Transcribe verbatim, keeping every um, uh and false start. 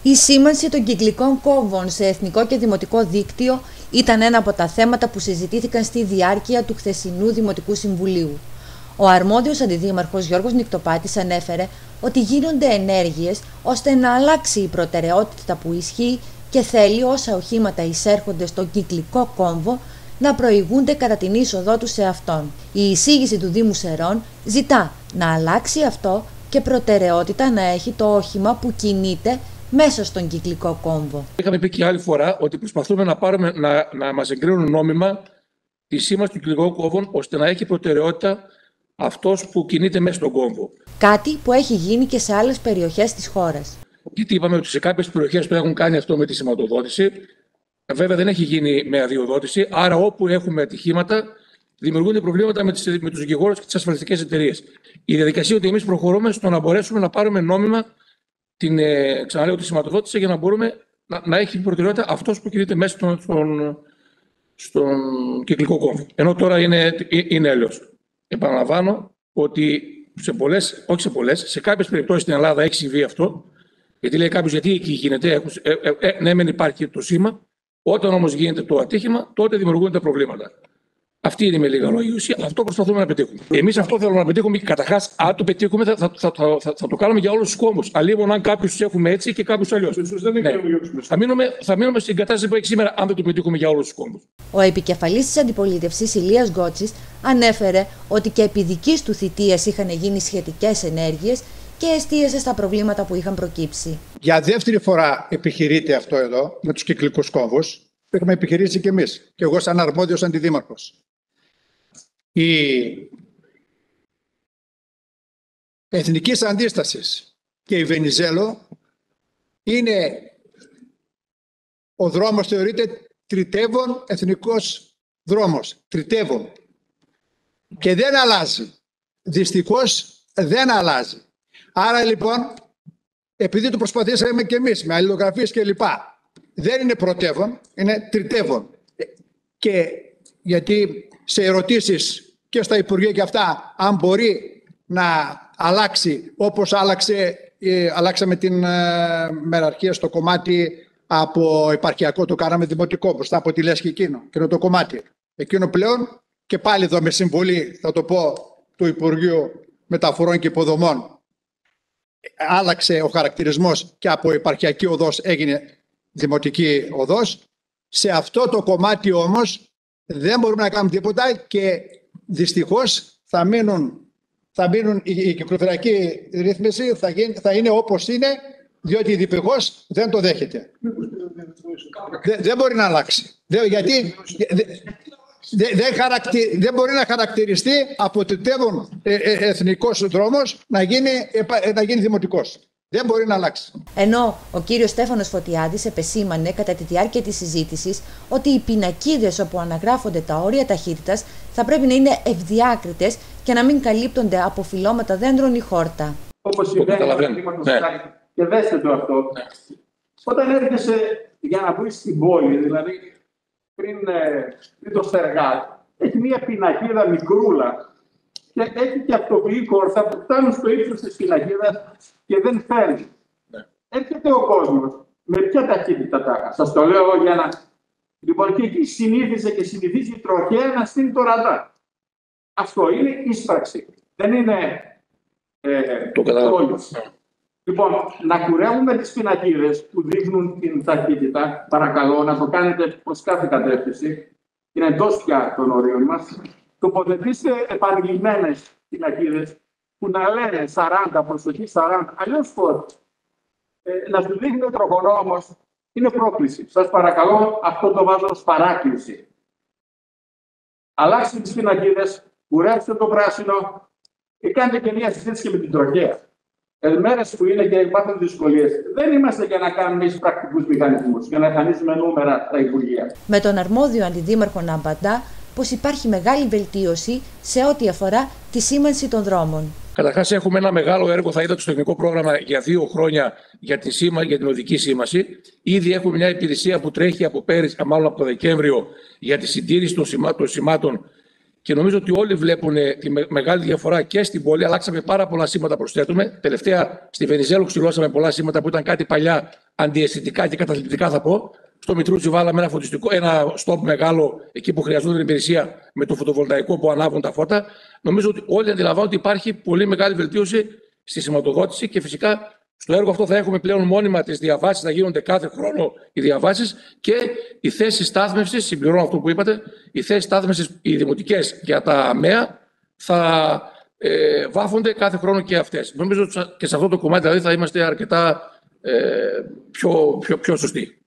Η σήμανση των κυκλικών κόμβων σε εθνικό και δημοτικό δίκτυο ήταν ένα από τα θέματα που συζητήθηκαν στη διάρκεια του χθεσινού Δημοτικού Συμβουλίου. Ο αρμόδιος αντιδήμαρχος Γιώργος Νικτοπάτης ανέφερε ότι γίνονται ενέργειες ώστε να αλλάξει η προτεραιότητα που ισχύει και θέλει όσα οχήματα εισέρχονται στον κυκλικό κόμβο να προηγούνται κατά την είσοδό του σε αυτόν. Η εισήγηση του Δήμου Σερών ζητά να αλλάξει αυτό και προτεραιότητα να έχει το όχημα που κινείται μέσα στον κυκλικό κόμβο. Είχαμε πει και άλλη φορά ότι προσπαθούμε να, πάρουμε, να, να μας εγκρίνουν νόμιμα τη σήμανση του κυκλικών κόμβων ώστε να έχει προτεραιότητα αυτός που κινείται μέσα στον κόμβο. Κάτι που έχει γίνει και σε άλλες περιοχές της χώρας. Γιατί είπαμε ότι σε κάποιες περιοχές το έχουν κάνει αυτό με τη σηματοδότηση. Βέβαια δεν έχει γίνει με αδειοδότηση. Άρα όπου έχουμε ατυχήματα δημιουργούνται προβλήματα με, τις, με τους δικηγόρους και τις ασφαλιστικές εταιρείες. Η διαδικασία ότι εμείς προχωρούμε στο να μπορέσουμε να πάρουμε νόμιμα την, ε, ξαναλέω, τη σηματοδότηση για να μπορούμε να, να έχει προτεραιότητα αυτός που κινείται μέσα στον, στον, στον κυκλικό κόμβο. Ενώ τώρα είναι, είναι έλεος. Επαναλαμβάνω ότι σε πολλές, όχι σε πολλές, σε κάποιες περιπτώσεις στην Ελλάδα έχει συμβεί αυτό. Γιατί λέει κάποιος, γιατί εκεί γίνεται, έχουν, ε, ε, ε, ναι, μεν υπάρχει το σήμα. Όταν όμως γίνεται το ατύχημα, τότε δημιουργούνται τα προβλήματα. Αυτή είναι με λίγα λόγια η ουσία. Αυτό προσπαθούμε να πετύχουμε. Εμείς αυτό θέλουμε να πετύχουμε και καταρχάς, αν το πετύχουμε, θα, θα, θα, θα, θα, θα το κάνουμε για όλους τους κόμβους. Αλλήμον αν κάποιους τους έχουμε έτσι και κάποιους αλλιώς. Ναι. Θα, μείνουμε, θα μείνουμε στην κατάσταση που έχει σήμερα, αν δεν το πετύχουμε για όλους τους κόμβους. Ο επικεφαλής της αντιπολίτευσης, Ηλίας Γκότσης, ανέφερε ότι και επί δικής του θητείας είχαν γίνει σχετικές ενέργειες και εστίασε στα προβλήματα που είχαν προκύψει. Για δεύτερη φορά επιχειρείται αυτό εδώ με τους κυκλικούς κόμβους. Το είχαμε επιχειρήσει και εμείς. Και εγώ, σαν αρμόδιος αντιδήμαρχος. Η Εθνικής Αντίστασης και η Βενιζέλο είναι ο δρόμος, θεωρείται τριτεύον εθνικός δρόμος. Τριτεύον. Και δεν αλλάζει. Δυστυχώς δεν αλλάζει. Άρα λοιπόν, επειδή το προσπαθήσαμε και εμείς με αλληλογραφίες και λοιπά, δεν είναι πρωτεύον, είναι τριτεύον. Και γιατί σε ερωτήσεις και στα Υπουργεία και αυτά, αν μπορεί να αλλάξει όπως άλλαξε, ε, αλλάξαμε την ε, μεραρχία στο κομμάτι από επαρχιακό, το κάναμε δημοτικό, μπροστά από τη Λέσχη εκείνο, εκείνο το κομμάτι. Εκείνο πλέον και πάλι εδώ με συμβολή, θα το πω, του Υπουργείου Μεταφορών και Υποδομών, άλλαξε ο χαρακτηρισμός και από επαρχιακή οδός έγινε δημοτική οδός. Σε αυτό το κομμάτι όμως δεν μπορούμε να κάνουμε τίποτα και δυστυχώς θα μείνουν, θα μείνουν η κυκλοφοριακή ρύθμιση θα, γίνει, θα είναι όπως είναι, διότι η Δυπηγός δεν το δέχεται. Δεν, δεν μπορεί να αλλάξει. Δεν, γιατί δεν, δεν, χαρακτη, δεν μπορεί να χαρακτηριστεί από τριτεύον ε, ε, εθνικός δρόμος να γίνει, ε, να γίνει δημοτικός. Δεν μπορεί να αλλάξει. Ενώ ο κύριος Στέφανος Φωτιάδης επεσήμανε κατά τη διάρκεια της συζήτησης ότι οι πινακίδες όπου αναγράφονται τα όρια ταχύτητας θα πρέπει να είναι ευδιάκριτες και να μην καλύπτονται από φυλλώματα δέντρων ή χόρτα. Όπως συμβαίνει ναι. Και δέστε το αυτό. Ναι. Όταν έρχεσαι για να βρεις στην πόλη, δηλαδή πριν, πριν το Στεργάτ, έχει μία πινακίδα μικρούλα και έχει και αυτοποιή κόρτα που φτάνουν στο ύψος της πινακίδας και δεν φέρνει. Ναι. Έρχεται ο κόσμος με ποια ταχύτητα τάχα. Σας το λέω για να... Λοιπόν, και εκεί συνήθιζε και συνηθίζει η τροχέα να στείλει το ραντάρ. Αυτό είναι ίσπραξη. Δεν είναι ε, το όλος. Λοιπόν, να κουρεύουμε τις πινακίδες που δείχνουν την ταχύτητα, παρακαλώ να το κάνετε προς κάθε κατεύθυνση, είναι εντός πια των ορίων μας. Τοποθετήστε επανειλημμένες πινακίδες που να λένε σαράντα, προσοχή σαράντα, αλλιώς φόρμα. Ε, να σου δείχνει ο τροχονόμος είναι πρόκληση. Σας παρακαλώ, αυτό το βάζω ως παράκληση. Αλλάξτε τις πινακίδες, κουρέψτε το πράσινο και κάντε και μια συζήτηση και με την τροχέα. Ε, μέρες που είναι και υπάρχουν δυσκολίες. Δεν είμαστε για να κάνουμε εις πρακτικούς μηχανισμούς, για να εμφανίζουμε νούμερα στα Υπουργεία. Με τον αρμόδιο αντιδήμαρχο να απαντά πως υπάρχει μεγάλη βελτίωση σε ό,τι αφορά τη σήμανση των δρόμων. Καταρχάς, έχουμε ένα μεγάλο έργο, θα είδατε στο τεχνικό πρόγραμμα για δύο χρόνια για, τη σήμα, για την οδική σήμανση. Ήδη έχουμε μια υπηρεσία που τρέχει από πέρυσι, μάλλον από το Δεκέμβριο, για τη συντήρηση των, σημά, των σημάτων και νομίζω ότι όλοι βλέπουν τη μεγάλη διαφορά και στην πόλη. Αλλάξαμε πάρα πολλά σήματα, προσθέτουμε. Τελευταία στη Βενιζέλο ξυλώσαμε πολλά σήματα που ήταν κάτι παλιά αντιαισθητικά και καταθλιπτικά, θα πω. Στο Μητρούτσι βάλαμε ένα φωτιστικό, ένα στόπ μεγάλο εκεί που χρειαζόταν υπηρεσία με το φωτοβολταϊκό που ανάβουν τα φώτα. Νομίζω ότι όλοι αντιλαμβάνονται ότι υπάρχει πολύ μεγάλη βελτίωση στη σηματοδότηση και φυσικά στο έργο αυτό θα έχουμε πλέον μόνιμα τις διαβάσεις, θα γίνονται κάθε χρόνο οι διαβάσεις και οι θέσεις στάθμευσης, συμπληρώνω αυτό που είπατε, οι θέσεις στάθμευσης, οι δημοτικές για τα ΜΕΑ θα ε, βάφονται κάθε χρόνο και αυτές. Νομίζω ότι και σε αυτό το κομμάτι δηλαδή θα είμαστε αρκετά ε, πιο, πιο, πιο σωστοί.